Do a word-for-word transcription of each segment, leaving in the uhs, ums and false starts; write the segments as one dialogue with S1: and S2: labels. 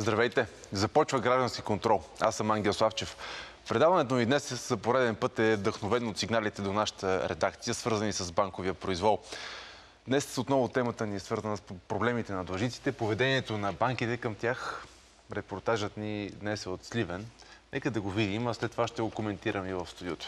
S1: Здравейте! Започва граждански контрол. Аз съм Ангел Славчев. Предаването ми днес за пореден път е вдъхновено от сигналите до нашата редакция, свързани с банковия произвол. Днес отново темата ни е свързана с проблемите на длъжниците, поведението на банките към тях. Репортажът ни днес е от Сливен. Нека да го видим, а след това ще го коментирам и в студиото.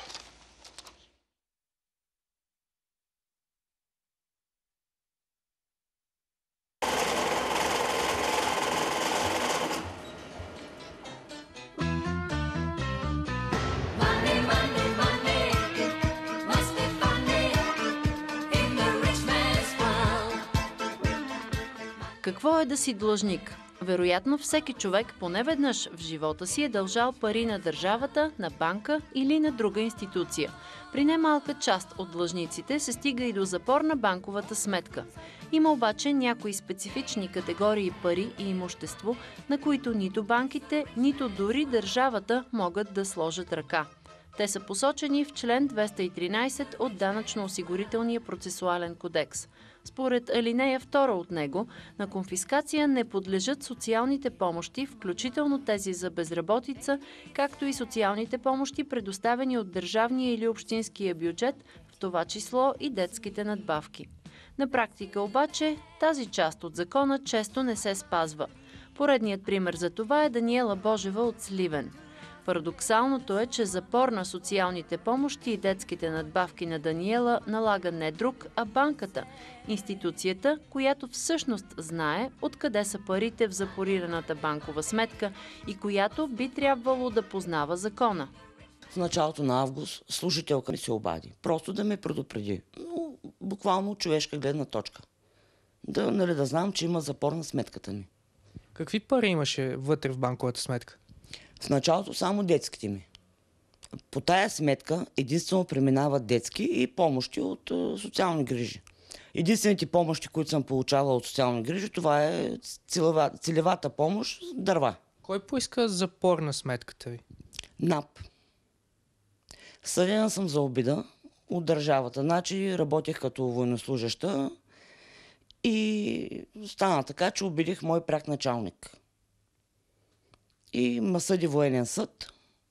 S2: Какво е да си длъжник? Вероятно всеки човек поне веднъж в живота си е дължал пари на държавата, на банка или на друга институция. При немалка част от длъжниците се стига и до запор на банковата сметка. Има обаче някои специфични категории пари и имущество, на които нито банките, нито дори държавата могат да сложат ръка. Те са посочени в член двеста и тринайсет от Данъчно-осигурителния процесуален кодекс. Според алинея втора от него, на конфискация не подлежат социалните помощи, включително тези за безработица, както и социалните помощи, предоставени от държавния или общинския бюджет, в това число и детските надбавки. На практика обаче тази част от закона често не се спазва. Поредният пример за това е Даниела Божева от Сливен. Парадоксалното е, че запор на социалните помощи и детските надбавки на Даниела налага не друг, а банката, институцията, която всъщност знае откъде са парите в запорираната банкова сметка и която би трябвало да познава закона.
S3: В началото на август служителка ми се обади. Просто да ме предупреди. Но буквално човешка гледна точка. Да, нали, да знам, че има запор на сметката ми.
S4: Какви пари имаше вътре в банковата сметка?
S3: В началото само детските ми. По тая сметка единствено преминават детски и помощи от е, социални грижи. Единствените помощи, които съм получавала от социални грижи, това е целева, целевата помощ – дърва.
S4: Кой поиска запор на сметката ви?
S3: НАП. Съдена съм за обида от държавата. Значи работех като военнослужеща и стана така, че обидих мой пряк началник. И ме съди военен съд.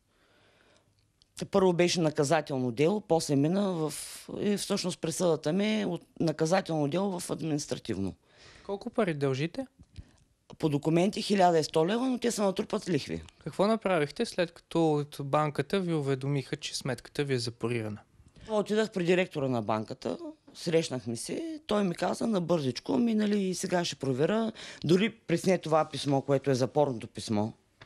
S3: Първо беше наказателно дело, после мина в... И всъщност присъдата ми е от наказателно дело в административно.
S4: Колко пари дължите?
S3: По документи хиляда и сто лева, но те се натрупат с лихви.
S4: Какво направихте, след като от банката ви уведомиха, че сметката ви е запорирана?
S3: Отидах при директора на банката, срещнахме се, той ми каза на бързичко, ми, нали, сега ще проверя, дори пресне това писмо, което е запорното писмо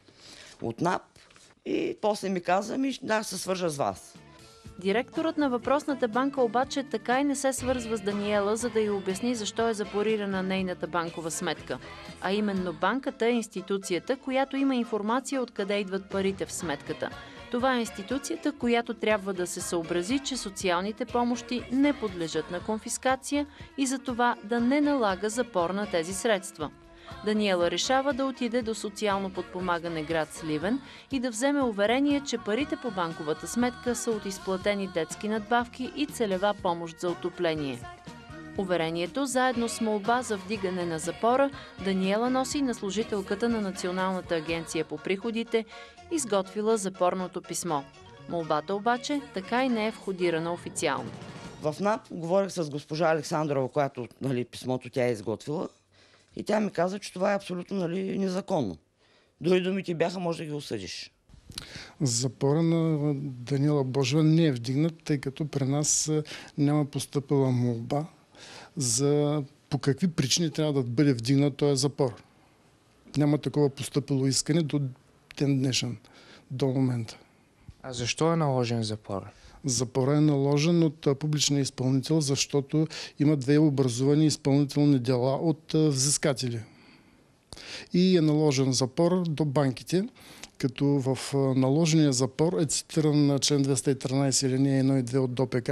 S3: от НАП, и после ми каза, ми да се свържа с вас.
S2: Директорът на въпросната банка обаче така и не се свързва с Даниела, за да й обясни защо е запорирана нейната банкова сметка. А именно банката е институцията, която има информация откъде идват парите в сметката. Това е институцията, която трябва да се съобрази, че социалните помощи не подлежат на конфискация и за това да не налага запор на тези средства. Даниела решава да отиде до социално подпомагане град Сливен и да вземе уверение, че парите по банковата сметка са от изплатени детски надбавки и целева помощ за отопление. Уверението, заедно с молба за вдигане на запора, Даниела носи на служителката на Националната агенция по приходите, изготвила запорното писмо. Молбата обаче така и не е входирана официално.
S3: В НАП говорих с госпожа Александрова, която, нали, писмото тя е изготвила. И тя ми каза, че това е абсолютно, нали, незаконно. Дори думите бяха, може да ги осъдиш.
S5: Запора на Даниела Божева не е вдигнат, тъй като при нас няма постъпила молба за по какви причини трябва да бъде вдигнат този запор. Няма такова постъпило искане до ден днешен, до момента.
S4: А защо е наложен запор?
S5: Запора е наложен от публичния изпълнител, защото има две образувани изпълнителни дела от взискатели. И е наложен запор до банките, като в наложения запор е цитиран на член двеста и тринайсет алинеи едно и две от ДОПК,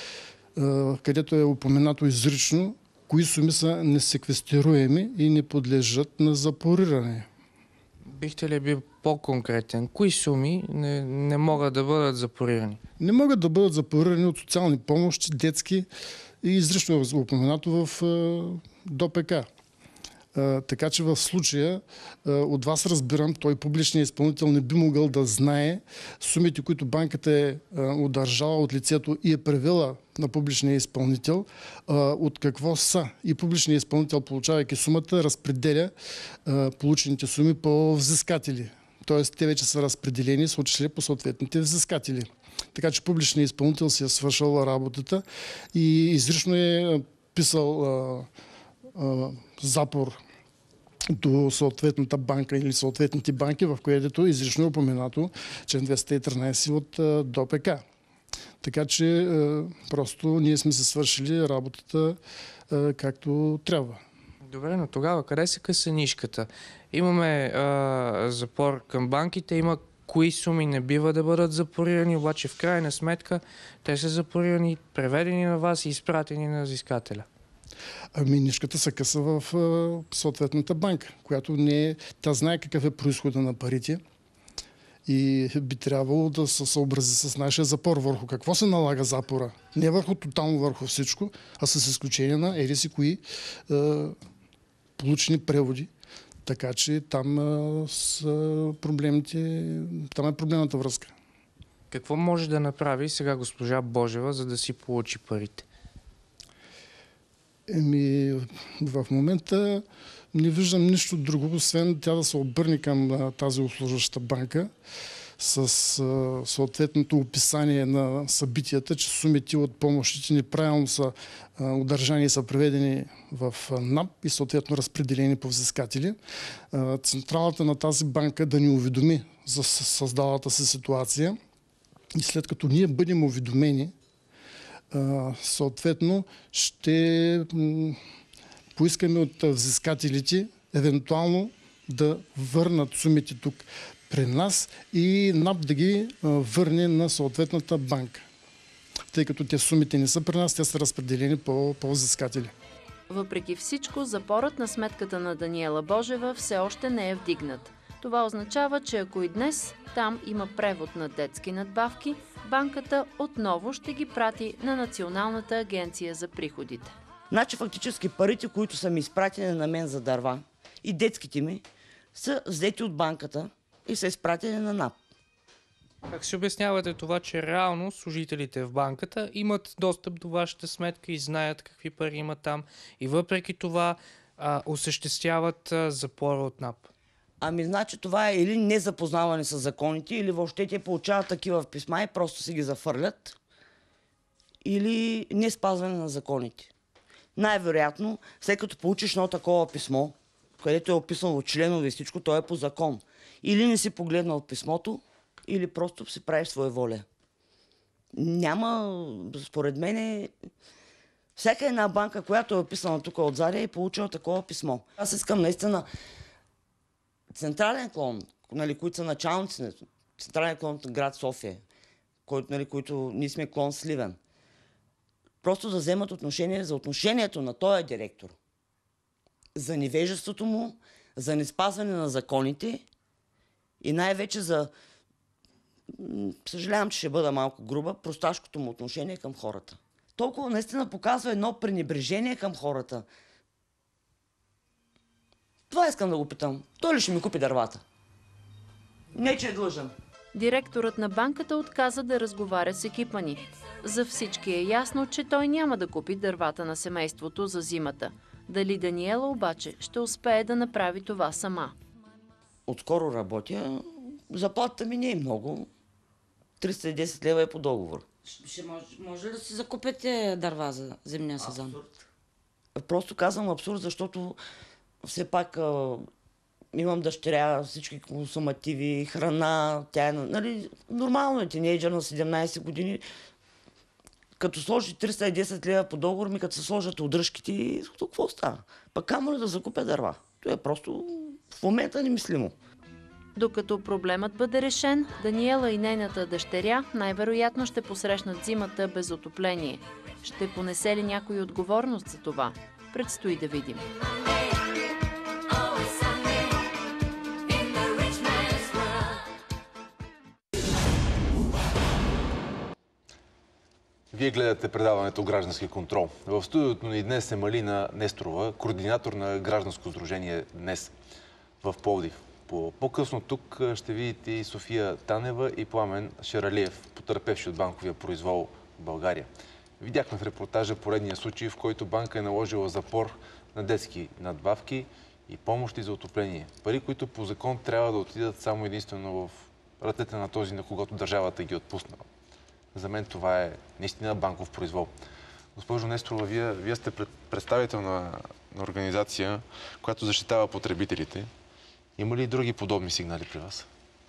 S5: където е упоменато изрично кои суми са несеквестируеми и не подлежат на запориране.
S4: Бихте ли бил по-конкретен? Кои суми не, не могат да бъдат запорирани?
S5: Не могат да бъдат запорирани от социални помощи, детски и изрично е упоменато в ДОПК. А, така че в случая а, от вас разбирам, той публичният изпълнител не би могъл да знае сумите, които банката е а, удържала от лицето и е превела на публичния изпълнител, а, от какво са. И публичният изпълнител, получавайки сумата, разпределя а, получените суми по взискатели. Тоест, те вече са разпределени, са отишли по съответните взискатели. Така че публичният изпълнител си е свършил работата и изрично е писал а, а, запор до съответната банка или съответните банки, в което изрично е упоменато член двеста и тринадесет от а, ДОПК. Така че а, просто ние сме се свършили работата а, както трябва.
S4: Добре, но тогава къде се къса нишката? Имаме а, запор към банките, има кои суми не бива да бъдат запорирани, обаче в крайна сметка те са запорирани, преведени на вас и изпратени на взискателя.
S5: Ами нишката се къса в а, съответната банка, която не е... Тя знае какъв е произхода на парите и би трябвало да се съобрази с нашия запор. Върху какво се налага запора? Не върху тотално върху всичко, а с изключение на еди си кои а, получени преводи. Така че там а, са проблемите, там е проблемната връзка.
S4: Какво може да направи сега госпожа Божева, за да си получи парите?
S5: Еми, в момента не виждам нищо друго, освен тя да се обърне към а, тази обслужваща банка с а, съответното описание на събитията, че сумите от помощите неправилно са а, удържани и са преведени в а, НАП и съответно разпределени по взискатели. А, централата на тази банка да ни уведоми за създалата се ситуация и след като ние бъдем уведомени, а, съответно ще м, поискаме от взискателите евентуално да върнат сумите тук при нас и НАП да ги а, върне на съответната банка. Тъй като те сумите не са при нас, те са разпределени по, по взискатели.
S2: Въпреки всичко, запорът на сметката на Даниела Божева все още не е вдигнат. Това означава, че ако и днес там има превод на детски надбавки, банката отново ще ги прати на Националната агенция за приходите.
S3: Значи фактически парите, които са ми изпратени на мен за дърва и детските ми, са взети от банката и са изпратени на НАП.
S4: Как си обяснявате това, че реално служителите в банката имат достъп до вашата сметка и знаят какви пари има там и въпреки това а, осъществяват а, запора от НАП?
S3: Ами значи това е или незапознаване с законите, или въобще те получават такива писма и просто си ги зафърлят, или не спазване на законите. Най-вероятно, след като получиш едно такова писмо, където е описано от членове и всичко, то е по закон. Или не си погледнал писмото, или просто си правиш своеволие. Няма, според мен, всяка една банка, която е описана тук отзади, е получила такова писмо. Аз искам наистина централен клон, нали, които са началници, централен клон от град София, който, нали, които ние сме клон Сливен, просто да вземат отношение за отношението на този директор, за невежеството му, за неспазване на законите и най-вече за, съжалявам, че ще бъда малко груба, просташкото му отношение към хората. Толкова наистина показва едно пренебрежение към хората. Това искам да го питам. Той ли ще ми купи дървата? Не, че е длъжен.
S2: Директорът на банката отказа да разговаря с екипа ни. За всички е ясно, че той няма да купи дървата на семейството за зимата. Дали Даниела обаче ще успее да направи това сама?
S3: Отскоро работя. Заплатата ми не е много. триста и десет лева е по договор.
S6: Ще може, може ли да си закупите дърва за зимния сезон?
S3: Абсурд. Просто казвам абсурд, защото все пак а, имам дъщеря, всички консумативи, храна, тя е, нали, нормално е тинейджър на седемнайсет години. Като сложи триста и десет лева по договор, ми като се сложат удръжките, то какво става? Пък камо ли да закупя дърва? Това е просто в момента немислимо.
S2: Докато проблемът бъде решен, Даниела и нейната дъщеря най-вероятно ще посрещнат зимата без отопление. Ще понесе ли някой отговорност за това? Предстои да видим.
S1: Вие гледате предаването Граждански контрол. В студиото ни днес е Малина Несторова, координатор на Гражданско сдружение Днес в Пловдив. По-късно тук ще видите и София Танева и Пламен Шералиев, потърпевши от банковия произвол в България. Видяхме в репортажа поредния случай, в който банка е наложила запор на детски надбавки и помощи за отопление. Пари, които по закон трябва да отидат само единствено в ръцете на този, на когото държавата ги отпуснала. За мен това е наистина банков произвол. Госпожо Несторова, вие, вие сте представител на, на организация, която защитава потребителите. Има ли и други подобни сигнали при вас?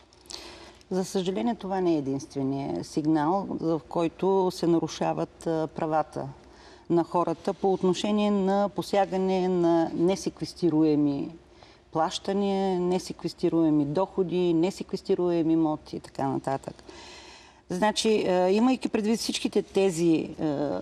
S7: За съжаление, това не е единствения сигнал, в който се нарушават правата на хората по отношение на посягане на несеквестируеми плащания, несеквестируеми доходи, несеквестируеми имоти и така нататък. Значи, имайки предвид всичките тези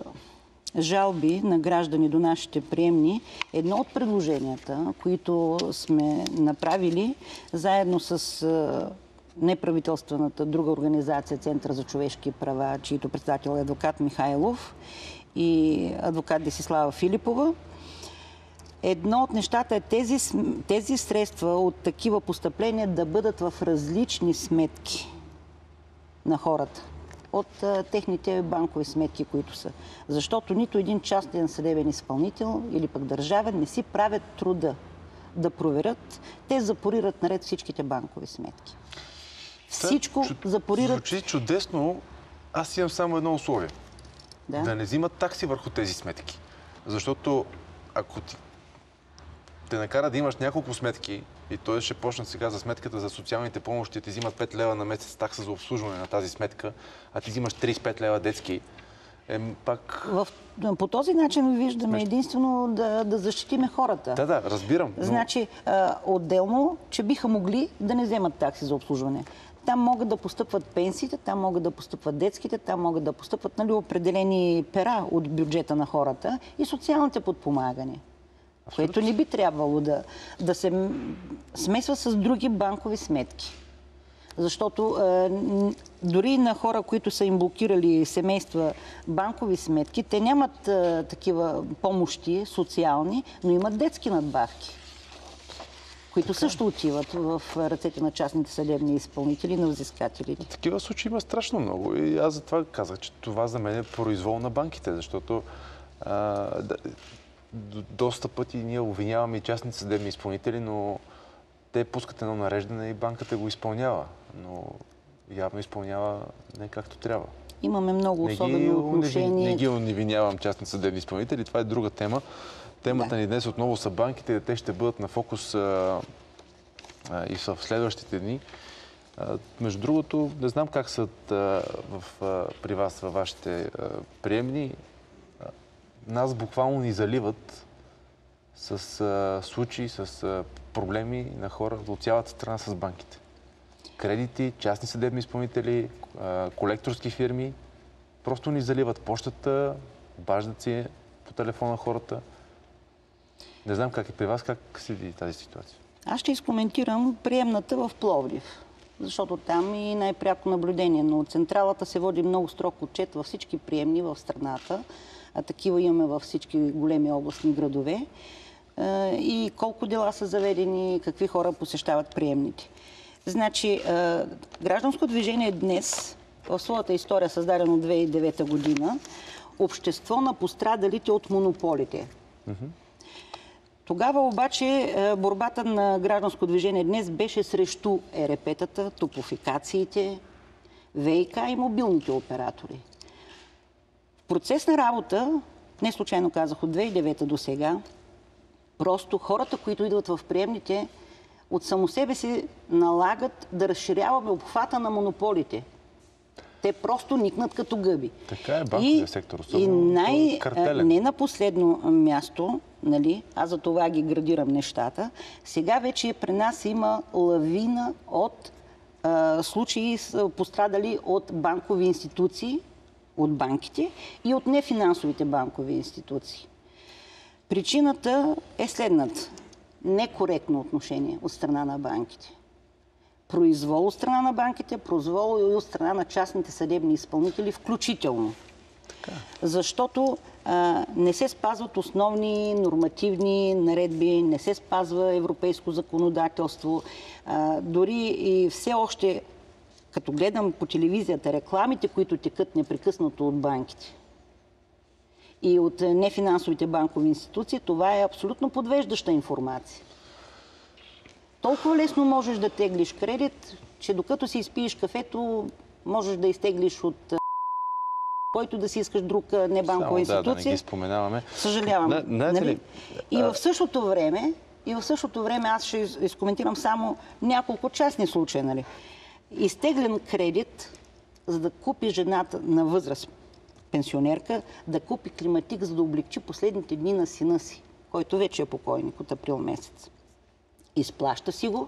S7: жалби на граждани до нашите приемни, едно от предложенията, които сме направили заедно с неправителствената друга организация Център за човешки права, чието председател е адвокат Михайлов и адвокат Десислава Филипова, едно от нещата е тези, тези средства от такива постъпления да бъдат в различни сметки на хората от а, техните банкови сметки, които са. Защото нито един частен съдебен изпълнител или пък държавен не си правят труда да проверят. Те запорират наред всичките банкови сметки. Всичко
S1: Чу...
S7: запорират...
S1: Звучи чудесно. Аз имам само едно условие.
S7: Да,
S1: да не взимат такси върху тези сметки. Защото ако ти те накара да имаш няколко сметки, и той ще почне сега за сметката за социалните помощи, ти взимат пет лева на месец такса за обслужване на тази сметка, а ти взимаш трийсет и пет лева детски, е пак...
S7: В, по този начин виждаме единствено да, да защитиме хората.
S1: Да, да, разбирам. Но...
S7: Значи, а, отделно, че биха могли да не вземат такси за обслужване. Там могат да постъпват пенсиите, там могат да постъпват детските, там могат да постъпват, нали, определени пера от бюджета на хората и социалните подпомагане. Абсолютно. Което не би трябвало да, да се смесва с други банкови сметки. Защото е, дори на хора, които са им блокирали семейства банкови сметки, те нямат е, такива помощи социални, но имат детски надбавки, които така също отиват в ръцете на частните съдебни изпълнители, на взискателите.
S1: Такива случаи има страшно много и аз затова казах, че това за мен е произвол на банките, защото а, да, доста пъти ние обвиняваме и частните съдебни изпълнители, но те пускат едно нареждане и банката го изпълнява, но явно изпълнява не както трябва.
S7: Имаме много особено отношение.
S1: Не ги уневинявам частни съдебни изпълнители, това е друга тема. Темата да. ни днес отново са банките, те ще бъдат на фокус а, а, и в следващите дни. А, между другото, не знам как са а, в, а, при вас, във вашите а, приемни. А, нас буквално ни заливат с а, случаи, с а, проблеми на хора от цялата страна с банките. Кредити, частни съдебни изпълнители, а, колекторски фирми. Просто ни заливат почтата, обаждат си по телефона хората. Не знам как е при вас, как се види тази ситуация?
S7: Аз ще изкоментирам приемната в Пловдив, защото там и най-пряко наблюдение. Но от централата се води много строг отчет във всички приемни в страната, а такива имаме във всички големи областни градове. И колко дела са заведени, какви хора посещават приемните. Значи, гражданско движение Днес, в своята история, създадено две хиляди и девета година, общество на пострадалите от монополите. Mm-hmm. Тогава обаче борбата на гражданско движение Днес беше срещу е ер пе-тата, топофикациите, ВиК и мобилните оператори. В процес на работа, не случайно казах, от две хиляди и девета до сега, просто хората, които идват в приемните, от само себе си налагат да разширяваме обхвата на монополите. Те просто никнат като гъби.
S1: Така е банковия сектор, особено
S7: и най,
S1: картелен.
S7: Не на последно място, нали, аз за това ги градирам нещата, сега вече при нас има лавина от а, случаи пострадали от банкови институции, от банките и от нефинансовите банкови институции. Причината е следната. Некоректно отношение от страна на банките. Произвол от страна на банките, произвол и от страна на частните съдебни изпълнители, включително. Защото а, не се спазват основни нормативни наредби, не се спазва европейско законодателство. А, дори и все още, като гледам по телевизията рекламите, които текат непрекъснато от банките и от нефинансовите банкови институции, това е абсолютно подвеждаща информация. Толкова лесно можеш да теглиш кредит, че докато си изпиеш кафето, можеш да изтеглиш от който да си искаш друг небанкова институция.
S1: Да, да не ги споменаваме.
S7: Съжалявам.
S1: Не, знаете ли,
S7: и в същото време, и в същото време аз ще изкоментирам само няколко частни случаи. Нали? Изтеглен кредит, за да купи жената на възраст, пенсионерка, да купи климатик, за да облегчи последните дни на сина си, който вече е покойник от април месец. Изплаща си го,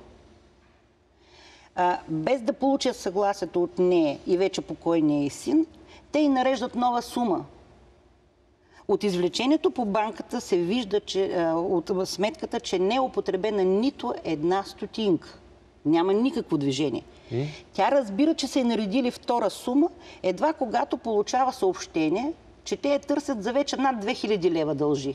S7: а, без да получат съгласието от нея и вече покойния и син, те и нареждат нова сума. От извлечението по банката се вижда, че, а, от сметката, че не е употребена нито една стотинка. Няма никакво движение. И? Тя разбира, че са е наредили втора сума, едва когато получава съобщение, че те я търсят за вече над две хиляди лева дължи.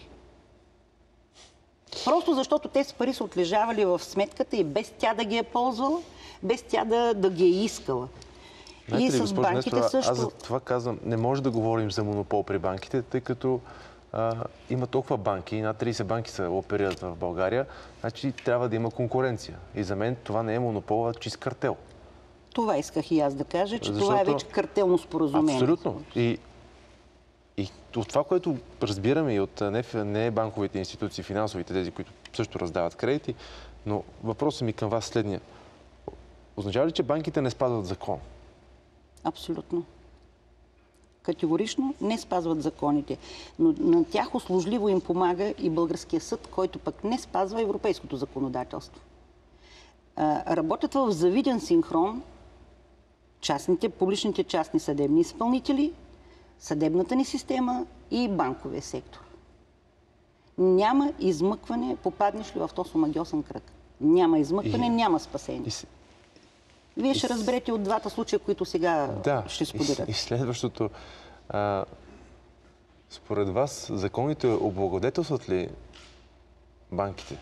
S7: Просто защото те с пари са отлежавали в сметката и без тя да ги е ползвала, без тя да, да ги е искала.
S1: Знаете
S7: и
S1: ли,
S7: с банките
S1: Нестора,
S7: също.
S1: Аз за това казвам, не може да говорим за монопол при банките, тъй като а, има толкова банки, над трийсет банки са оперират в България, значи трябва да има конкуренция. И за мен това не е монопол, а чист картел.
S7: Това исках и аз да кажа, че
S1: Защото...
S7: това е вече картелно споразумение.
S1: Абсолютно. И, и от това, което разбираме и от не банковите институции, финансовите, тези, които също раздават кредити, но въпросът ми към вас следния. Означава ли, че банките не спазват закон?
S7: Абсолютно. Категорично не спазват законите. Но на тях услужливо им помага и българския съд, който пък не спазва европейското законодателство. А, работят в завиден синхрон частните, публичните частни съдебни изпълнители, съдебната ни система и банковия сектор. Няма измъкване, попаднеш ли в този омагьосан кръг. Няма измъкване, и... няма спасение. И... Вие ще разберете от двата случая, които сега
S1: да,
S7: ще споделят.
S1: И, и следващото. А, според вас, законите облагодетелстват ли банките?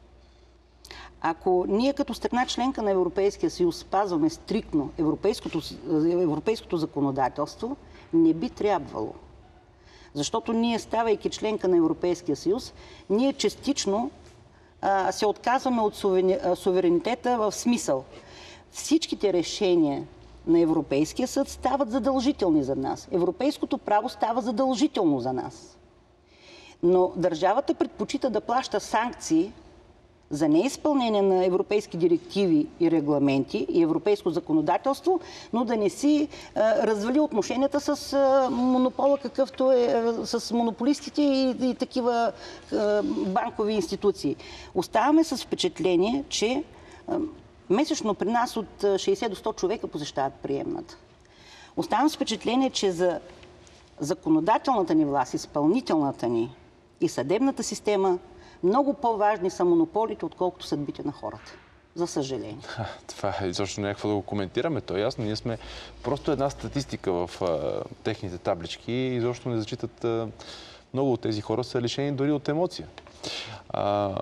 S7: Ако ние като страна членка на Европейския съюз спазваме стриктно европейското, европейското законодателство, не би трябвало. Защото ние, ставайки членка на Европейския съюз, ние частично а, се отказваме от суверенитета в смисъл. Всичките решения на Европейския съд стават задължителни за нас. Европейското право става задължително за нас. Но държавата предпочита да плаща санкции за неизпълнение на европейски директиви и регламенти и европейско законодателство, но да не си а, развали отношенията с а, монопола, какъвто е а, с монополистите и, и такива а, банкови институции. Оставаме с впечатление, че а, месечно при нас от шейсет до сто човека посещават приемната. Оставам с впечатление, че за законодателната ни власт, изпълнителната ни и съдебната система много по-важни са монополите, отколкото съдбите на хората. За съжаление.
S1: Това е изобщо някакво да го коментираме. То е ясно. Ние сме просто една статистика в а, техните таблички и изобщо не зачитат. А, много от тези хора са лишени дори от емоция. А,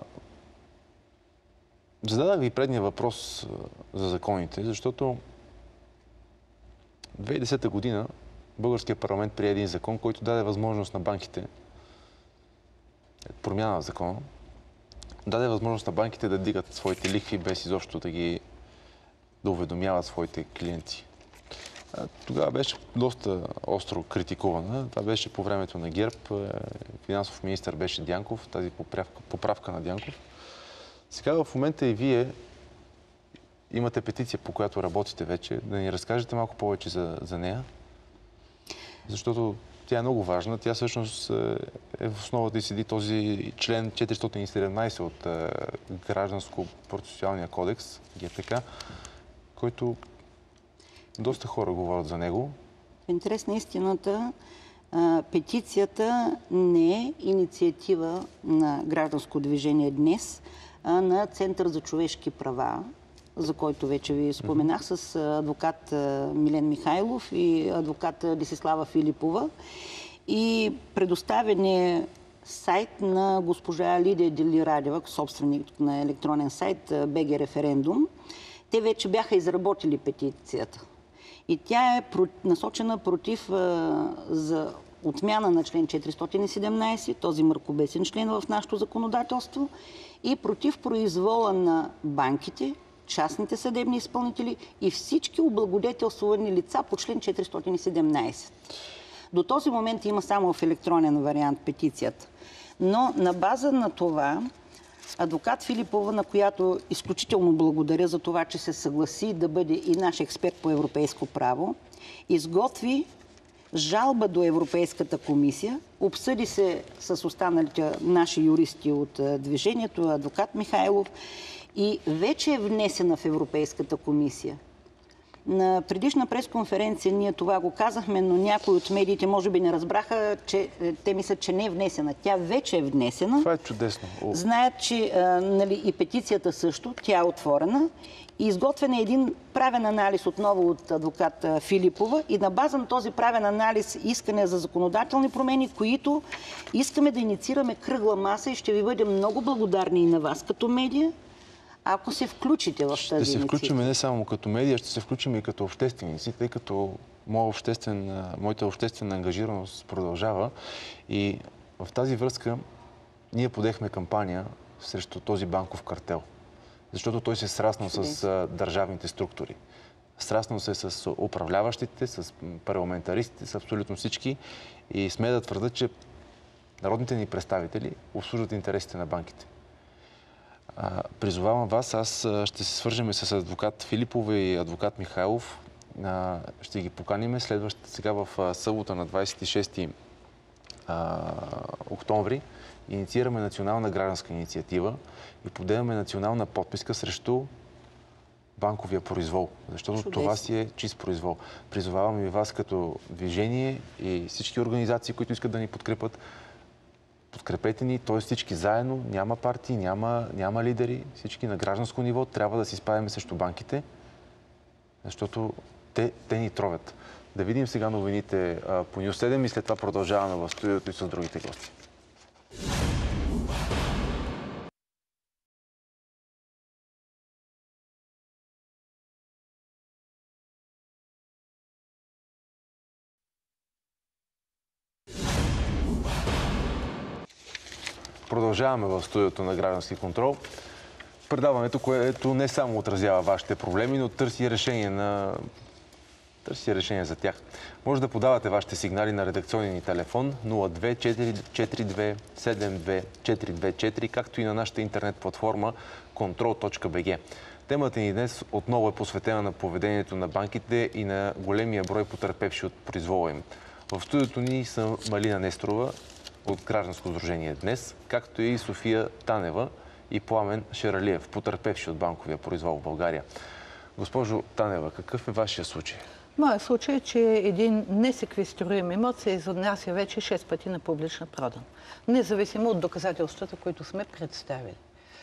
S1: Зададах ви предния въпрос за законите, защото две хиляди и десета година българският парламент прие един закон, който даде възможност на банките, промяна в закона, даде възможност на банките да дигат своите лихви без изобщо да ги да уведомяват своите клиенти. Тогава беше доста остро критикувана. Това беше по времето на ГЕРБ. Финансов министър беше Дянков, тази поправка, поправка на Дянков. Сега в момента и вие имате петиция, по която работите вече. Да ни разкажете малко повече за, за нея. Защото тя е много важна. Тя всъщност е в основата и седи този член четиристотин и седемнайсет от Гражданско-процесуалния кодекс, ГПК, който доста хора говорят за него.
S7: В интерес на истината, петицията не е инициатива на гражданско движение днес, а на Център за човешки права за който вече ви споменах, с адвокат Милен Михайлов и адвокат Десислава Филипова. И предоставен е сайт на госпожа Лидия Делирадева, собственик на електронен сайт БГ Референдум. Те вече бяха изработили петицията. И тя е насочена против за отмяна на член четиристотин и седемнайсет, този мракобесен член в нашето законодателство, и против произвола на банките, частните съдебни изпълнители и всички облагодетелствувани лица по член четиристотин и седемнайсет. До този момент има само в електронен вариант петицията. Но на база на това адвокат Филипова, на която изключително благодаря за това, че се съгласи да бъде и наш експерт по европейско право, изготви жалба до Европейската комисия, обсъди се с останалите наши юристи от движението, адвокат Михайлов, и вече е внесена в Европейската комисия. На предишна пресконференция ние това го казахме, но някои от медиите може би не разбраха, че те мислят, че не е внесена. Тя вече е внесена.
S1: Това е чудесно.
S7: Знаят, че а, нали, и петицията също, тя е отворена. И изготвен е един правен анализ отново от адвокат Филипова и на база на този правен анализ искане за законодателни промени, които искаме да инициираме кръгла маса и ще ви бъдем много благодарни и на вас като медия, ако се включите в тази инициатива.
S1: Ще се включим не само като медия, ще се включим и като общественици, тъй като моя обществен, моята обществена ангажираност продължава. И в тази връзка ние подехме кампания срещу този банков картел. Защото той се е сраснал с държавните структури. Сраснал се с управляващите, с парламентаристите, с абсолютно всички. И сме да твърда, че народните ни представители обслужват интересите на банките. А, призовавам вас, аз ще се свържем с адвокат Филипова и адвокат Михайлов. А, ще ги поканим следващата сега в събота на двайсет и шести октомври. Инициираме национална гражданска инициатива и подаваме национална подписка срещу банковия произвол. Защото Чудесно. Това си е чист произвол. Призовавам и вас като движение и всички организации, които искат да ни подкрепят. Подкрепете ни, т.е. всички заедно, няма партии, няма, няма лидери, всички на гражданско ниво трябва да се изправяме срещу банките, защото те, те ни тровят. Да видим сега новините а, по Нюс седем и след това продължаваме в студиото и с другите гости. Продължаваме в студиото на Граждански контрол. Предаването, което не само отразява вашите проблеми, но търси решение, на... търси решение за тях. Може да подавате вашите сигнали на редакционния ни телефон нула две четири четири две седем две четири две четири, както и на нашата интернет платформа контрол точка би джи. Темата ни днес отново е посветена на поведението на банките и на големия брой потърпевши от произвола им. В студиото ни са Малина Нестрова от Гражданско сдружение Днес, както и София Танева и Пламен Шералиев, потърпевши от банковия произвол в България. Госпожо Танева, какъв е вашия случай?
S8: Моят случай е, че един несеквестируем имот се изнася вече шест пъти на публична продан. Независимо от доказателствата, които сме представили.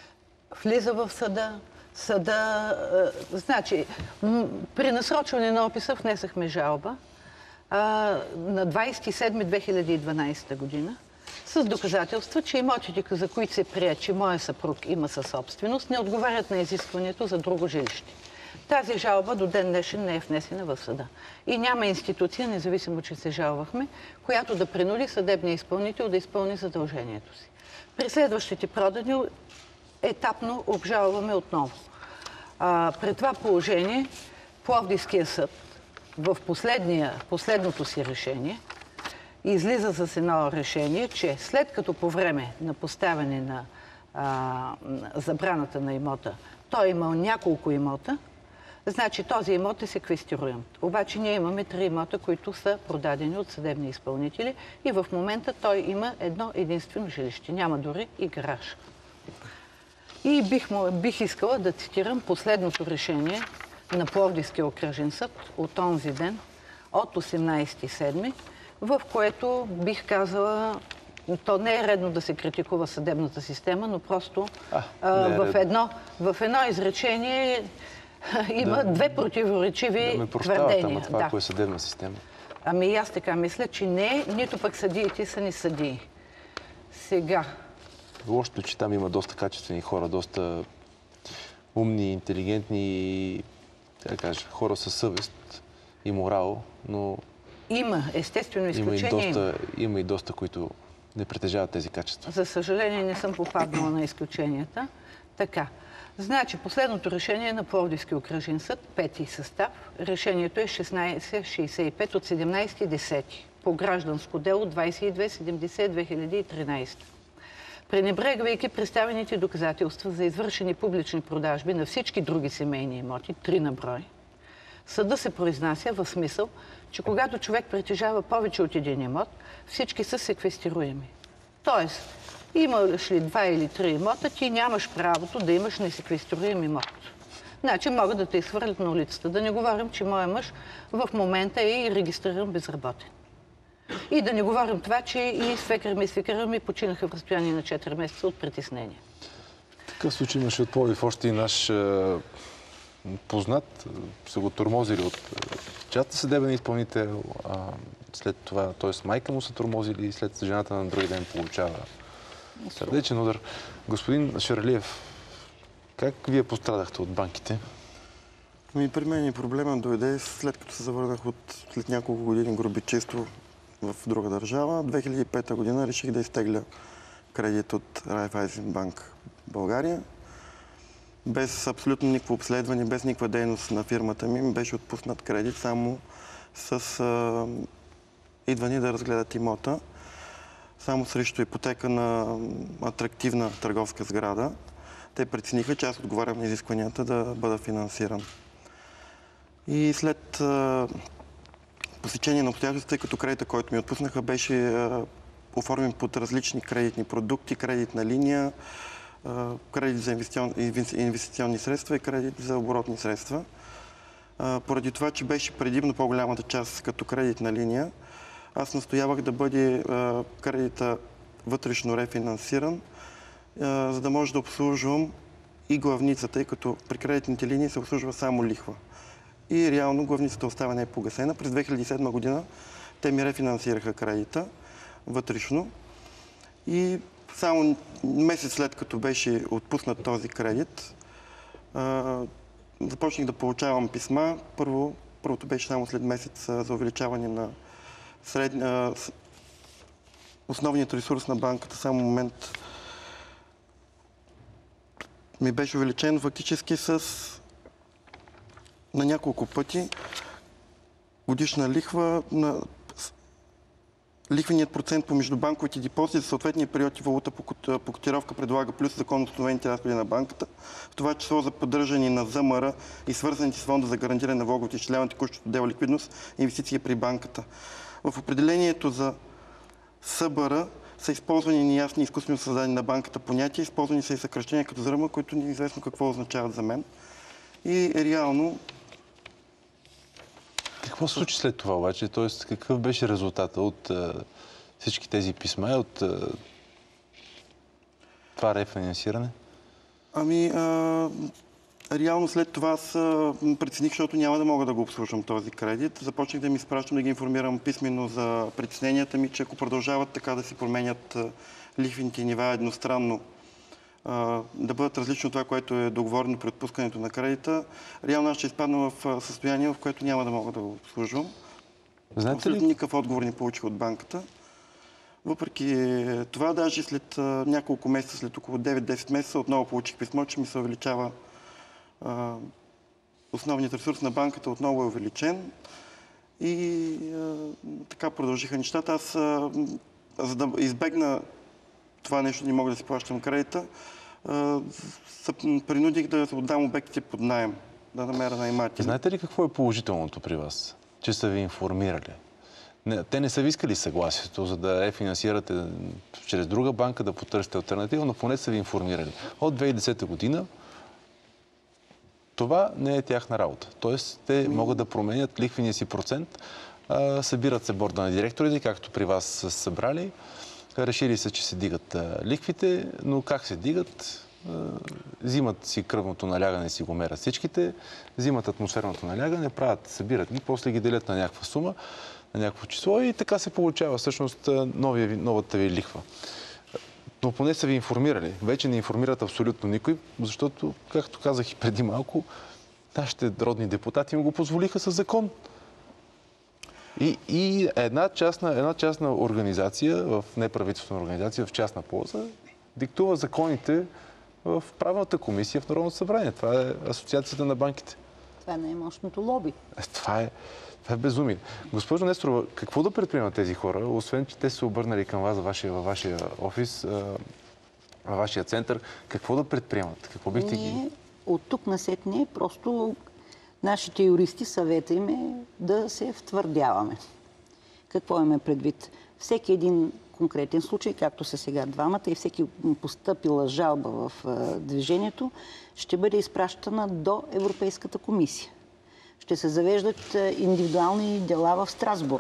S8: Влиза в съда, съда... Е, значи, при насрочване на описа внесахме жалба а, на двайсет и седми две хиляди и дванадесета година с доказателства, че имотите, за които се прие, че моя съпруг има съсобственост, не отговарят на изискването за друго жилище. Тази жалба до ден днешен не е внесена в съда. И няма институция, независимо, че се жалвахме, която да принуди съдебния изпълнител да изпълни задължението си. При следващите продани етапно обжалваме отново. А, при това положение Пловдивския съд в последното си решение излиза с едно решение, че след като по време на поставяне на а, забраната на имота той е имал няколко имота, значи този имот е секвестируем. Обаче ние имаме три имота, които са продадени от съдебни изпълнители и в момента той има едно единствено жилище. Няма дори и гараж. И бих, бих искала да цитирам последното решение на Пловдивския окръжен съд от онзи ден, от осемнадесети седми, в което бих казала то не е редно да се критикува съдебната система, но просто
S1: А,
S8: а,
S1: не е
S8: в,
S1: редно.
S8: едно, в едно изречение има
S1: Да-
S8: две противоречиви
S1: Да ме прощават,
S8: твърдения.
S1: ама това,
S8: Да.
S1: ако е съдебна система.
S8: Ами и аз така мисля, че не, нито пък съдиите са ни съдии. Сега,
S1: Лошото, че там има доста качествени хора, доста умни, интелигентни, как кажа, хора със съвест и морал, но
S8: има естествено
S1: има и,
S8: изключение.
S1: доста, има и доста, които не притежават тези качества.
S8: За съжаление не съм попаднала на изключенията. Така. Значи, последното решение е на Пловдивски окръжен съд, пети състав. Решението е шестнайсет шейсет и пет от седемнайсети октомври по гражданско дело двайсет и две седемдесет две хиляди и тринайсета. Пренебрегвайки представените доказателства за извършени публични продажби на всички други семейни имоти, три на брой, съда се произнася в смисъл, че когато човек притежава повече от един имот, всички са секвестируеми. Тоест, имаш ли два или три имота, ти нямаш правото да имаш несеквестируем имот. Значи могат да те изхвърлят на улицата. Да не говорим, че моят мъж в момента е и регистриран безработен. И да не говорим това, че и свекър ми и свекъра ми починаха в разстояние на четири месеца от притеснение.
S1: В такъв случай имаше от Пловдив още и наш е, познат, са го тормозили от частта съдебен изпълнител, а, след това, т.е. майка му са тормозили и след жената на други ден получава сърдечен удар. Господин Шарлиев, как вие пострадахте от банките?
S9: Ами, при мен и проблема дойде след като се завърнах от след няколко години гробичество в друга държава. две хиляди и пета година реших да изтегля кредит от Райфайзен банк България. Без абсолютно никакво обследване, без никаква дейност на фирмата ми, беше отпуснат кредит само с а, идване да разгледат имота, само срещу ипотека на атрактивна търговска сграда. Те прецениха, че аз отговарям на изискванията да бъда финансиран. И след а, посечение на обстоятелствата, тъй като кредита, който ми отпуснаха, беше а, оформен под различни кредитни продукти, кредитна линия, а, кредит за инвестицион, инвестиционни средства и кредит за оборотни средства. А, поради това, че беше предимно по-голямата част като кредитна линия, аз настоявах да бъде а, кредита вътрешно рефинансиран, а, за да може да обслужвам и главницата, тъй като при кредитните линии се обслужва само лихва. И реално главницата остава непогасена. През две хиляди и седма година те ми рефинансираха кредита вътрешно. И само месец след като беше отпуснат този кредит, а, започнах да получавам писма. Първо, първото беше само след месец за увеличаване на сред... а, основният ресурс на банката. Само момент ми беше увеличен фактически с на няколко пъти годишна лихва на лихвеният процент по междубанковите депозити за съответния период и валута по котировка предлага плюс законно установените разходи на банката, в това число за поддържане на ЗМР и свързаните с фонда за гарантиране на влоговете и изчисляване текущото дело ликвидност и инвестиции при банката. В определението за СБР са използвани неясни изкуствено създадени на банката понятия, използвани са и съкръщения като ЗРМ, които не е известно какво означават за мен. И реално...
S1: Какво се случи след това обаче? Тоест, какъв беше резултата от а, всички тези писма, от а, това рефинансиране?
S9: Ами, а, реално след това аз а, прецених, защото няма да мога да го обслужвам този кредит. Започнах да ми изпращам, да ги информирам писменно за притесненията ми, че ако продължават така да си променят а, лихвените нива едностранно, да бъдат различно от това, което е договорено при отпускането на кредита, реално аз ще изпадна в състояние, в което няма да мога да го обслужвам.
S1: Знаете ли?
S9: Никакъв отговор не получих от банката. Въпреки това, даже след няколко месеца, след около девет-десет месеца, отново получих писмо, че ми се увеличава а, основният ресурс на банката, отново е увеличен. И а, така продължиха нещата. Аз, а, за да избегна това нещо, не мога да си плащам кредита, се принудих да отдам обектите под наем, да намеря наематели.
S1: Знаете ли какво е положителното при вас? Че са ви информирали. Не, те не са ви искали съгласието, за да рефинансирате чрез друга банка, да потърсите алтернатива, но поне са ви информирали. От две хиляди и десета година това не е тяхна работа. Тоест, те могат да променят лихвения си процент, а, събират се борда на директорите, както при вас са събрали, решили се, че се дигат а, лихвите, но как се дигат? А, взимат си кръвното налягане, си го мерят всичките, взимат атмосферното налягане, правят, събират ги, после ги делят на някаква сума, на някакво число и така се получава всъщност новия, новата ви лихва. Но поне са ви информирали. Вече не информират абсолютно никой, защото, както казах и преди малко, нашите родни депутати им го позволиха със закон. И, и една, частна, една частна организация, в неправителствена организация, в частна полза, диктува законите в правилната комисия в Народното събрание. Това е Асоциацията на банките.
S7: Това е най-мощното лоби.
S1: Е, това, е, това е безумие. Госпожо Несторова, какво да предприемат тези хора, освен че те са обърнали към вас във вашия, във вашия офис, във вашия център, какво да предприемат? Какво бихте
S7: Ние
S1: ги...
S7: от тук насетне просто нашите юристи съвета им е да се втвърдяваме. Какво имаме предвид? Всеки един конкретен случай, както са сега двамата, и всеки постъпила жалба в движението, ще бъде изпращана до Европейската комисия. Ще се завеждат индивидуални дела в Страсбург.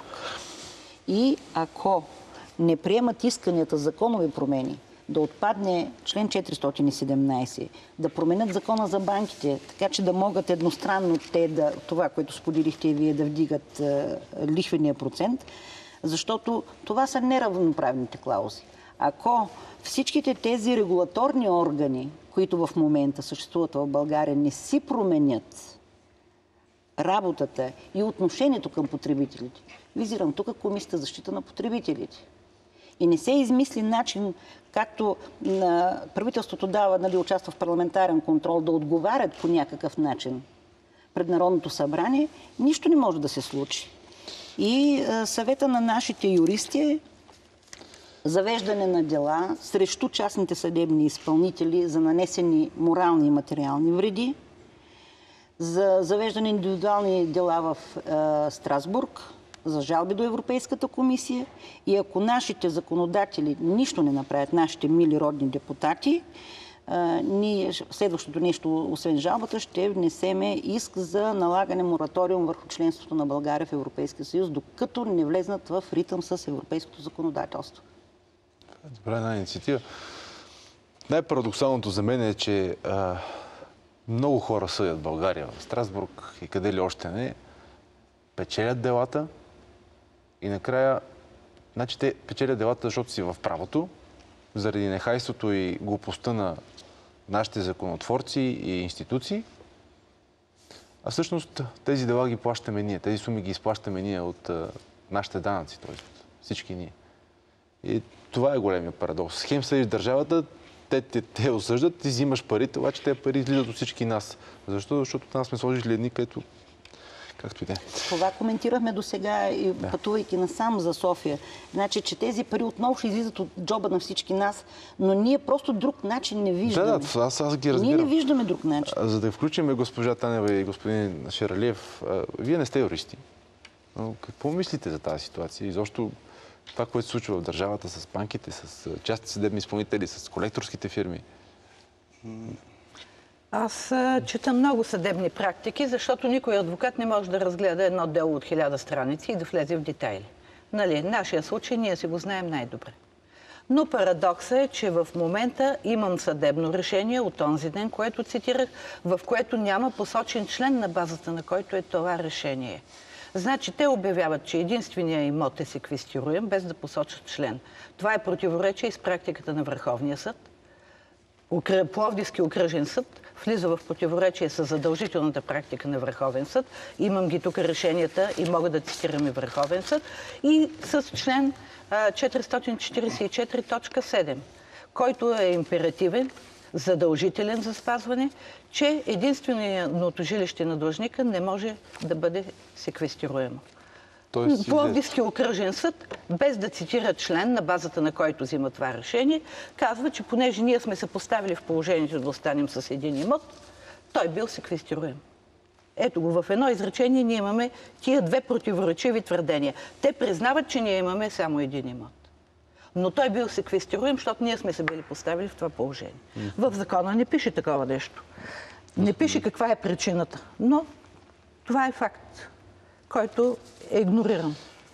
S7: И ако не приемат исканията законови промени, да отпадне член четиристотин и седемнайсет, да променят закона за банките, така че да могат едностранно те да, това, което споделихте и вие, да вдигат е, лихвения процент, защото това са неравноправните клаузи. Ако всичките тези регулаторни органи, които в момента съществуват в България, не си променят работата и отношението към потребителите, визирам тук Комисията за защита на потребителите, и не се измисли начин, както на правителството дава, нали, участва в парламентарен контрол, да отговарят по някакъв начин пред Народното събрание, нищо не може да се случи. И а, съвета на нашите юристи е завеждане на дела срещу частните съдебни изпълнители за нанесени морални и материални вреди, за завеждане на индивидуални дела в а, Страсбург, за жалби до Европейската комисия, и ако нашите законодатели нищо не направят, нашите мили родни депутати, а, ние следващото нещо, освен жалбата, ще внесеме иск за налагане мораториум върху членството на България в Европейския съюз, докато не влезнат в ритъм с европейското законодателство.
S1: Добра една инициатива. Най-парадоксалното за мен е, че а, много хора съдят България в Страсбург и къде ли още не, печелят делата и накрая, значи те печелят делата, защото си в правото, заради нехайството и глупостта на нашите законотворци и институции, а всъщност тези дела ги плащаме ние, тези суми ги изплащаме ние от а, нашите данъци, т.е. всички ние. И това е големия парадокс. Хем съдиш държавата, те, те, те осъждат, ти взимаш парите, обаче тези пари излизат от всички нас. Защо? Защото там сме сложили едни, където както и да е.
S7: Това коментирахме до сега и да. Пътувайки насам за София. Значи, че тези пари отново ще излизат от джоба на всички нас, но ние просто друг начин не виждаме.
S1: Да, да, аз, аз ги разбирам.
S7: Ние не виждаме друг начин.
S1: За да включим госпожа Танева и господин Шералиев, вие не сте юристи. Но какво мислите за тази ситуация? Изобщо това, което се случва в държавата с банките, с частни съдебни изпълнители, с колекторските фирми?
S8: Аз чета много съдебни практики, защото никой адвокат не може да разгледа едно дело от хиляда страници и да влезе в детайли. Нали, нашия случай ние си го знаем най-добре. Но парадоксът е, че в момента имам съдебно решение от онзи ден, което цитирах, в което няма посочен член, на базата на който е това решение. Значи те обявяват, че единственият имот е секвестируем, без да посочат член. Това е противоречие с практиката на Върховния съд. Пловдивски окръжен съд влиза в противоречие с задължителната практика на Върховен съд. Имам ги тук решенията и мога да цитирам и Върховен съд. И с член четиристотин четиридесет и четири точка седем, който е императивен, задължителен за спазване, че единственото жилище на длъжника не може да бъде секвестируемо. Пловдивски окръжен съд, без да цитира член, на базата на който взима това решение, казва, че понеже ние сме се поставили в положението да останем с един имот, той бил секвестируем. Ето го, в едно изречение ние имаме тия две противоречиви твърдения. Те признават, че ние имаме само един имот. Но той бил секвестируем, защото ние сме се били поставили в това положение. В закона не пише такова нещо. Не пише каква е причината. Но това е факт, който е игнориран.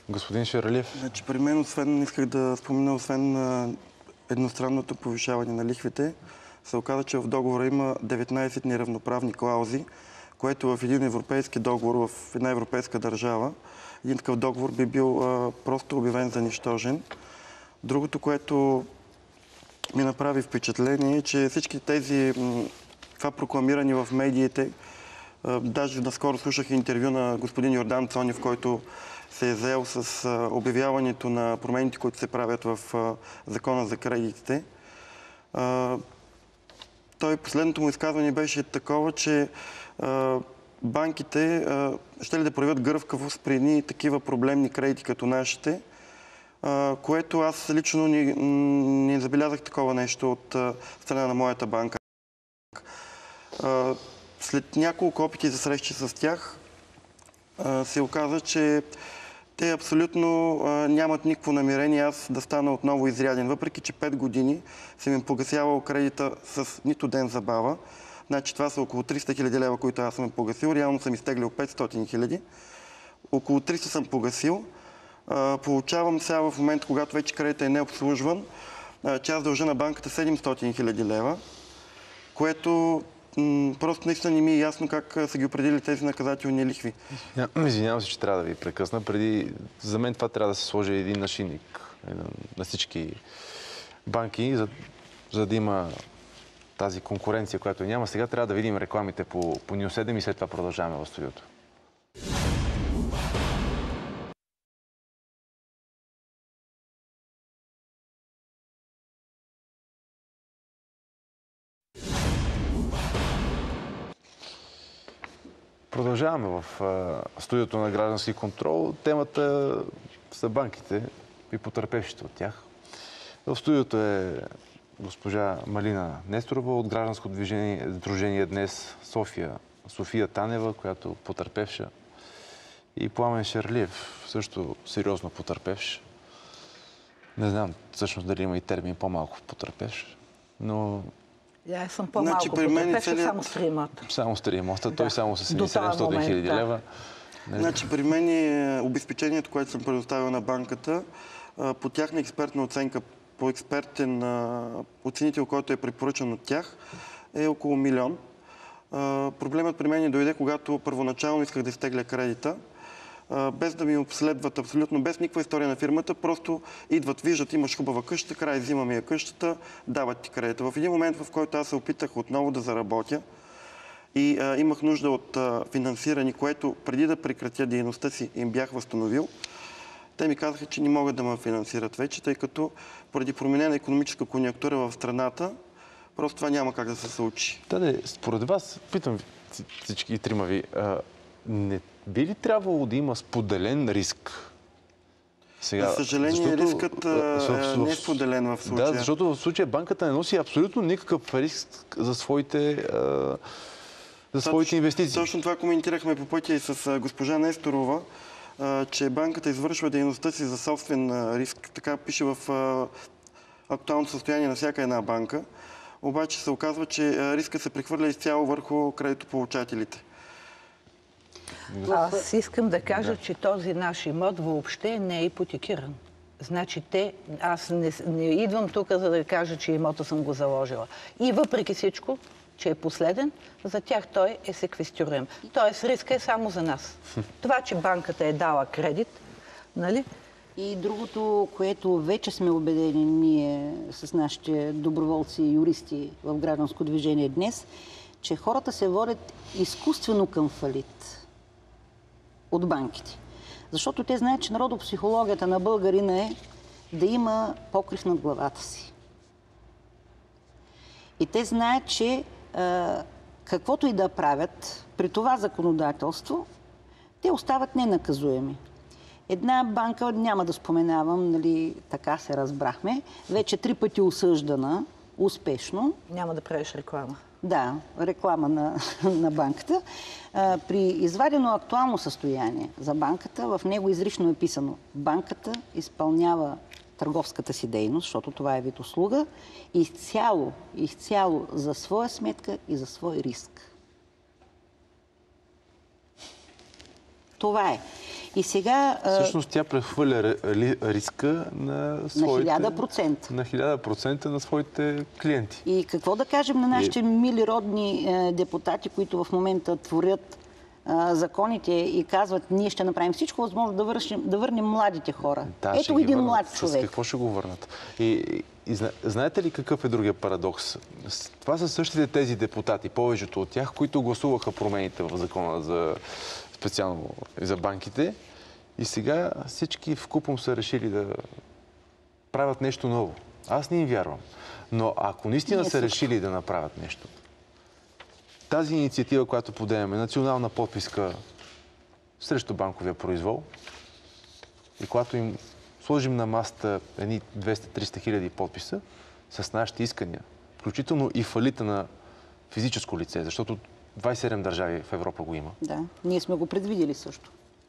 S1: Господин Шералиев.
S9: Значи, при мен, освен, исках да спомена, освен а, едностранното повишаване на лихвите, се оказа, че в договора има деветнайсет неравноправни клаузи, което в един европейски договор, в една европейска държава, един такъв договор би бил а, просто обявен за нищожен. Другото, което ми направи впечатление, е, че всички тези, това прокламирани в медиите, а, даже наскоро слушах интервю на господин Йордан Цонев, който се е заел с а, обявяването на промените, които се правят в а, закона за кредитите. А, той, последното му изказване беше такова, че а, банките а, ще ли да проявят гъвкавост при едни такива проблемни кредити като нашите, а, което аз лично не, не забелязах такова нещо от а, страна на моята банка. А, след няколко опити за срещи с тях, а, се оказа, че те абсолютно а, нямат никакво намерение аз да стана отново изряден. Въпреки че пет години съм им погасявал кредита с нито ден забава. Значи това са около триста хиляди лева, които аз съм погасил. Реално съм изтеглил петстотин хиляди. Около триста съм погасил. А, получавам сега в момента, когато вече кредитът е необслужван, а, че аз дължа на банката седемстотин хиляди лева, което просто наистина не ми е ясно как са ги определили тези наказателни лихви.
S1: Извинявам се, че трябва да ви прекъсна. Преди, за мен това трябва да се сложи един нашийник на всички банки, за, за да има тази конкуренция, която няма. Сега трябва да видим рекламите по, по Нюс седем и след това продължаваме в студиото. Продължаваме в а, студиото на Граждански контрол. Темата са банките и потърпевшите от тях. В студиото е госпожа Малина Несторова от Гражданско движение, Сдружение Днес, София, София Танева, която потърпевша, и Пламен Шералиев, също сериозно потърпевш. Не знам всъщност дали има и термин по-малко потърпевш, но...
S8: Я съм по-малко
S9: значи, потърпевш,
S8: целият... само с три имота.
S1: Само с три имота,
S8: да.
S1: Той само с седемстотин хиляди
S8: да.
S1: лева.
S9: Значи при мен е обезпечението, което съм предоставил на банката, по тяхна експертна оценка, по експертен оценител, който е препоръчан от тях, е около милион. Проблемът при мен дойде, когато първоначално исках да изтегля кредита, без да ми обследват абсолютно, без никаква история на фирмата, просто идват, виждат, имаш хубава къща, край взимаме я къщата, дават ти кредита. В един момент, в който аз се опитах отново да заработя и а, имах нужда от а, финансиране, което преди да прекратя дейността си им бях възстановил, те ми казаха, че не могат да ме финансират вече, тъй като поради променена икономическа конъюнктура в страната, просто това няма как да се случи.
S1: Таде, според вас, питам всички трима ви, а, не би ли трябвало да има споделен риск?
S9: Сега, за съжаление, защото, рискът а, не е споделен в случая.
S1: Да, защото в случая банката не носи абсолютно никакъв риск за своите, а, за своите инвестиции.
S9: Точно това коментирахме по пътя и с госпожа Несторова, а, че банката извършва дейността си за собствен риск. Така пише в а, актуалното състояние на всяка една банка. Обаче се оказва, че риска се прехвърля изцяло върху кредитополучателите.
S8: Аз искам да кажа, да. че този наш имот въобще не е ипотекиран. Значи те, аз не, не идвам тук, за да кажа, че имота съм го заложила. И въпреки всичко, че е последен, за тях той е секвестируем. Тоест риска е само за нас. Това, че банката е дала кредит, нали?
S7: И другото, което вече сме убедени ние с нашите доброволци и юристи в Гражданско движение днес, че хората се водят изкуствено към фалит от банките. Защото те знаят, че народопсихологията на българина е да има покрив над главата си. И те знаят, че а, каквото и да правят при това законодателство, те остават ненаказуеми. Една банка, няма да споменавам, нали, така се разбрахме, вече три пъти осъждана, успешно.
S8: Няма да правиш реклама.
S7: Да, реклама на, на банката. А, при извадено актуално състояние за банката, в него изрично е писано: банката изпълнява търговската си дейност, защото това е вид услуга, изцяло, изцяло за своя сметка и за свой риск. Това е. И сега...
S1: Всъщност тя прехвърля риска на своите...
S7: На хиляда процента.
S1: На хиляда процента на своите клиенти.
S7: И какво да кажем на нашите и... мили родни е, депутати, които в момента творят е, законите и казват, ние ще направим всичко възможно да, вършим, да върнем младите хора.
S1: Да,
S7: ето един
S1: върнат.
S7: млад човек.
S1: С какво ще го върнат? И, и, и знаете ли какъв е другия парадокс? Това са същите тези депутати, повечето от тях, които гласуваха промените в закона за специално за банките. И сега всички вкупом са решили да правят нещо ново. Аз не им вярвам. Но ако наистина са решили да направят нещо, тази инициатива, която подемаме, национална подписка срещу банковия произвол, и когато им сложим на масата едни двеста-триста хиляди подписа с нашите искания, включително и фалита на физическо лице, защото двадесет и седем държави в Европа го има.
S7: Да, ние сме го предвидели също.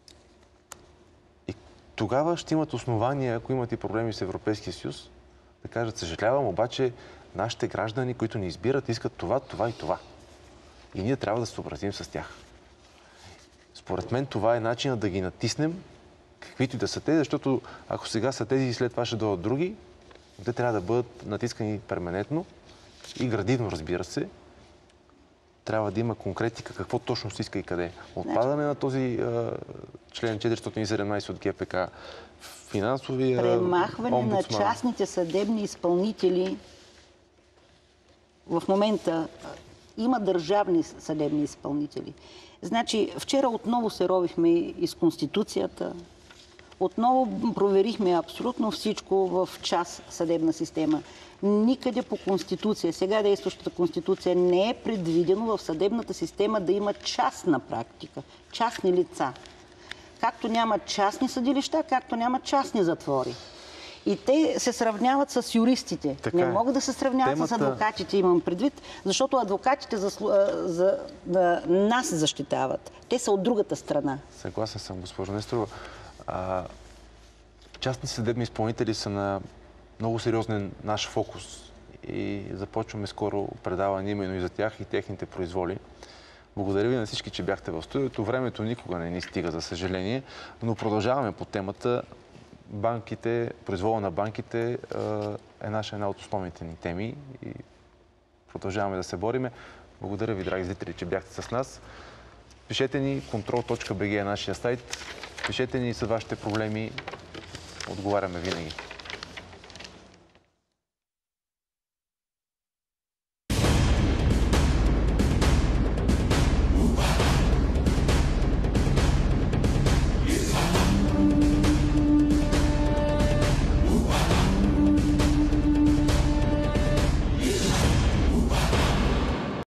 S1: И тогава ще имат основания, ако имат и проблеми с Европейския съюз, да кажат, съжалявам, обаче нашите граждани, които ни избират, искат това, това и това. И ние трябва да се съобразим с тях. Според мен това е начинът да ги натиснем, каквито и да са те, защото ако сега са тези и след това ще дойдат други, те трябва да бъдат натискани перманентно и градивно, разбира се. Трябва да има конкретика какво точно се иска и къде. Отпадане на този а, член четиристотин и седемнадесет от ГПК, финансовия
S7: премахване
S1: омбудсман.
S7: на частните съдебни изпълнители. В момента има държавни съдебни изпълнители. Значи, вчера отново се ровихме из Конституцията, отново проверихме абсолютно всичко в част съдебна система. Никъде по Конституция, сега действащата Конституция, не е предвидено в съдебната система да има частна практика, частни лица. Както няма частни съдилища, както няма частни затвори. И те се сравняват с юристите.
S1: Така
S7: не
S1: е.
S7: могат да се сравняват
S1: Темата...
S7: с адвокатите, имам предвид, защото адвокатите за, за, за нас защитават. Те са от другата страна.
S1: Съгласен съм, госпожо Несторова. А, частни съдебни изпълнители са на много сериозен наш фокус и започваме скоро предаване именно и за тях и техните произволи. Благодаря ви на всички, че бяхте в студиото. Времето никога не ни стига, за съжаление, но продължаваме по темата. Банките, произвола на банките е наша една от основните ни теми и продължаваме да се бориме. Благодаря ви, драги зрители, че бяхте с нас. Пишете ни, контрол точка би джи е нашия сайт. Пишете ни с вашите проблеми. Отговаряме винаги.